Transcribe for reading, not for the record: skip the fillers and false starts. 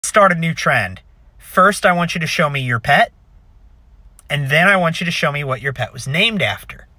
Start a new trend. First, I want you to show me your pet, and then I want you to show me what your pet was named after.